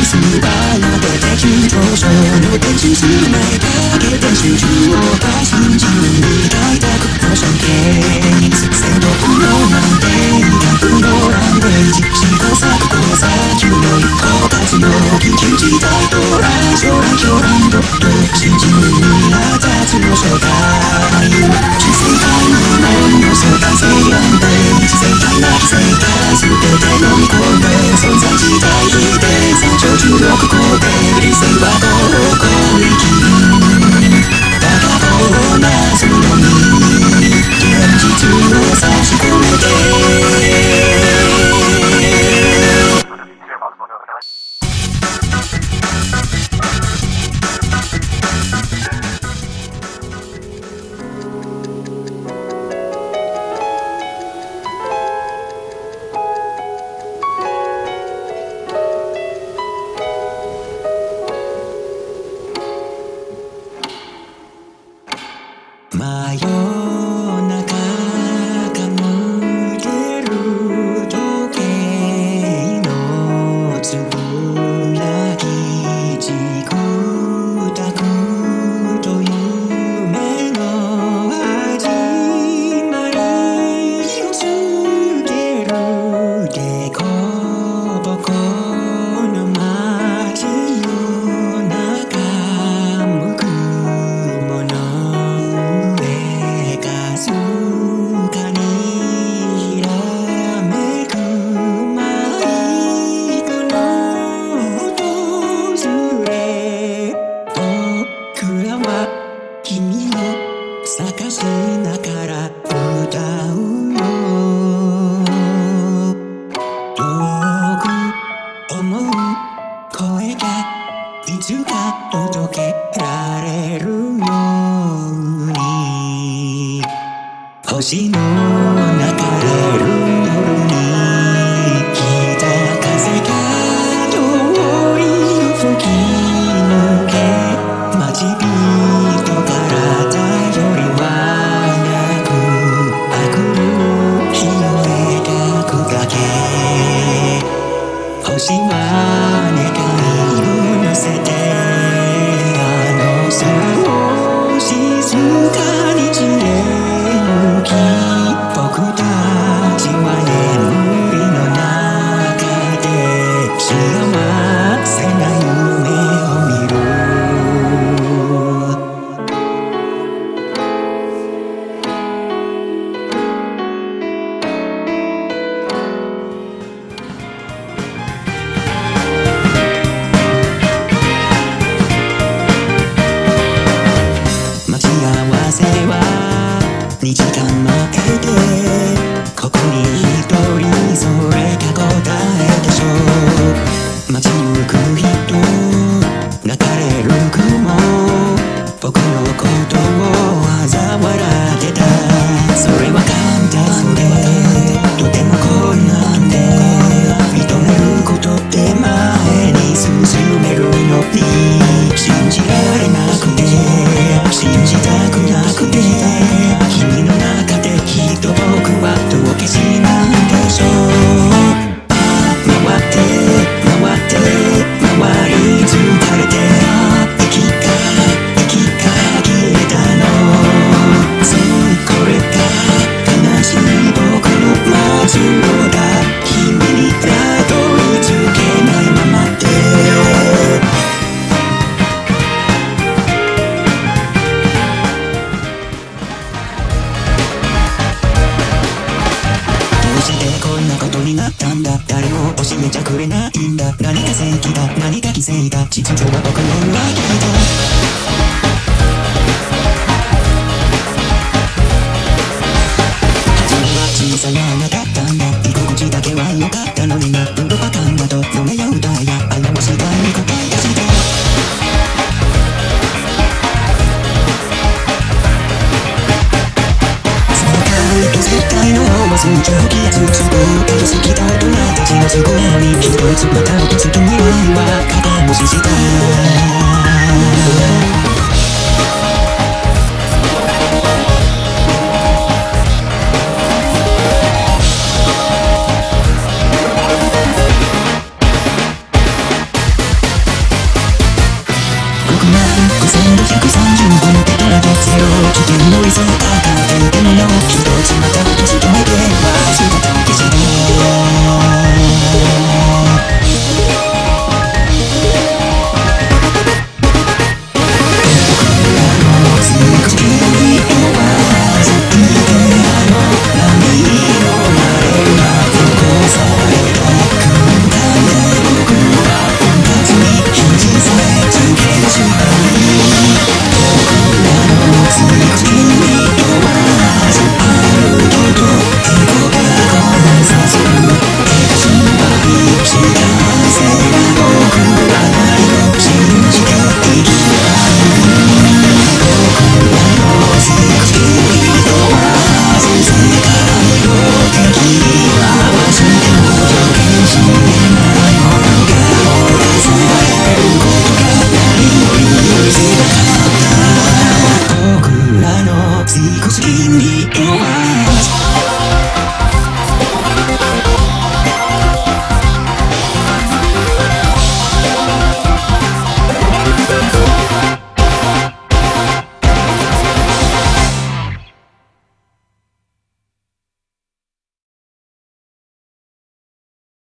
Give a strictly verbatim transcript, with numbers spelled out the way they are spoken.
素早的在去着手，我的心是每个给的是自我把心情离开的可上给谁都不能难对他不能让危机是个啥个国家就有一口大自由一天期待多爱说爱说爱多多心情离了在自我手带是谁带我们有手带谁让背是谁带那是谁带是的在弄过的存在期待一代上就出了个过的谁把过过力气大家都那什么你天气自我才是过的星の流れる夜に北風が遠い吹き抜け待ち人から頼りはなくあくる日を描くだけ星は願いを乗せてあの空を静かに散れ僕たちは眠りの中で幸せな夢を見る待ち合わせはにじかんまえでここに一人それが答えでしょう街行く人流れる雲僕のことを嘲笑ってたそれは簡単でとても困難で認めることで前に進めるのに信じられなくて信じたくなくて君の中できっと僕はどうけしなんでしょう回って回って回り疲れて息が息が消えたのそうこれが悲しい僕の末路だ君にたどり着けないままで誰も教えちゃくれないんだ何が正義だ何が犠牲だ実情は僕の裏切りだ初めは小さな穴だったんだ居心地だけは良かったのにな運動バカンなど飲めよ歌やあれも次第に答え出した絶対の忘れちゃう気がつつく好きだ大人たちの都合に一つまた一つ未来は過去もしたの